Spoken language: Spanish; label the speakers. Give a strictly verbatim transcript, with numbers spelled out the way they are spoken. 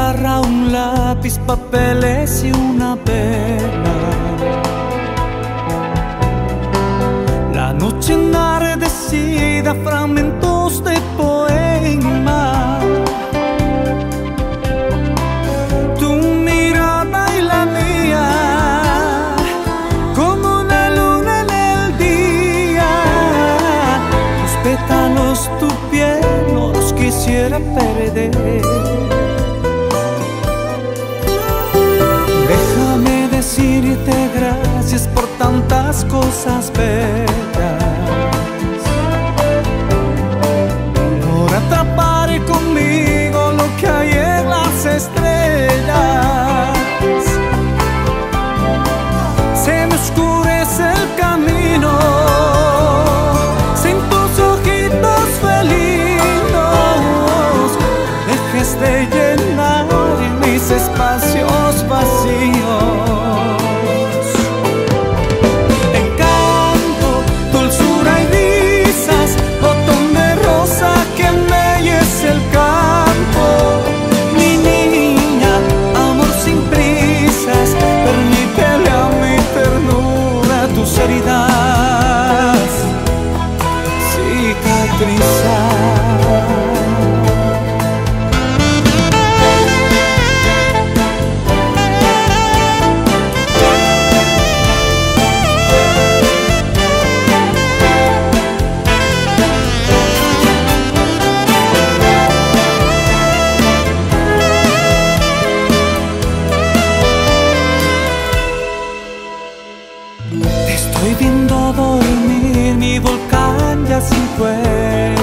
Speaker 1: guitarra, un lápiz, papeles y una pena. La noche enardecida, fragmentos de poema. Tu mirada y la mía, como una luna en el día. Tus pétalos, tu piel, no los quisiera perder. Déjame decirte gracias por tantas cosas bellas, por atrapar conmigo lo que hay en las estrellas. Se me oscurece el camino sin tus ojitos felinos. Dejes de llenar mis espacios vacíos. Encanto, dulzura y risas, botón de rosa que embellece el campo. Mi niña, amor sin prisas, permítele a mi ternura tus heridas cicatrizar. Te estoy viendo dormir, mi volcán ya sin fuego.